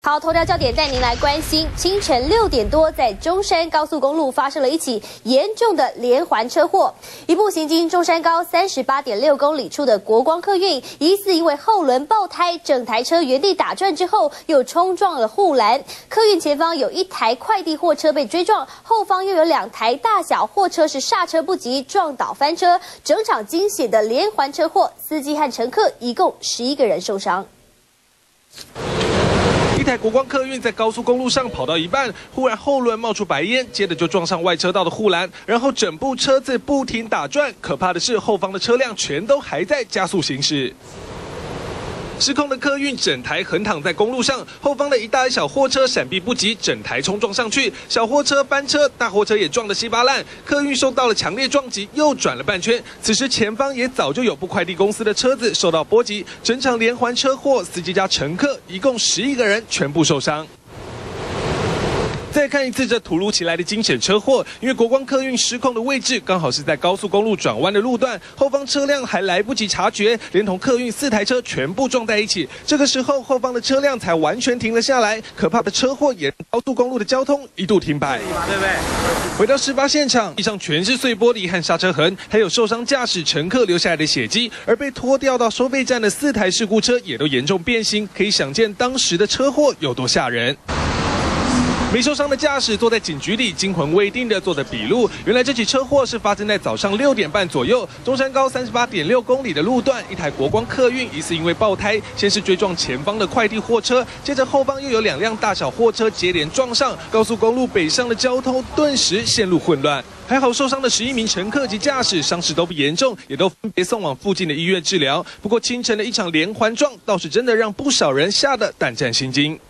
好，头条焦点带您来关心，清晨6点多，在中山高速公路发生了一起严重的连环车祸。一部行经中山高38.6公里处的国光客运，疑似因为后轮爆胎，整台车原地打转之后，又冲撞了护栏。客运前方有一台快递货车被追撞，后方又有2台大小货车是刹车不及，撞倒翻车，整场惊险的连环车祸，司机和乘客一共11个人受伤。 一台国光客运在高速公路上跑到一半，忽然后轮冒出白烟，接着就撞上外车道的护栏，然后整部车子不停打转。可怕的是，后方的车辆全都还在加速行驶。 失控的客运整台横躺在公路上，后方的一大一小货车闪避不及，整台冲撞上去，小货车翻车，大货车也撞得稀巴烂。客运受到了强烈撞击，又转了半圈。此时前方也早就有部快递公司的车子受到波及，整场连环车祸，司机加乘客一共11个人全部受伤。 再看一次这突如其来的惊险车祸，因为国光客运失控的位置刚好是在高速公路转弯的路段，后方车辆还来不及察觉，连同客运4台车全部撞在一起。这个时候，后方的车辆才完全停了下来。可怕的车祸也让高速公路的交通一度停摆。对不对？回到事发现场，地上全是碎玻璃和刹车痕，还有受伤驾驶乘客留下来的血迹，而被拖吊到收费站的4台事故车也都严重变形，可以想见当时的车祸有多吓人。 没受伤的驾驶坐在警局里，惊魂未定的做着笔录。原来这起车祸是发生在早上6点半左右，中山高38.6公里的路段，一台国光客运疑似因为爆胎，先是追撞前方的快递货车，接着后方又有2辆大小货车接连撞上，高速公路北上的交通顿时陷入混乱。还好受伤的11名乘客及驾驶伤势都不严重，也都分别送往附近的医院治疗。不过清晨的一场连环撞，倒是真的让不少人吓得胆战心惊。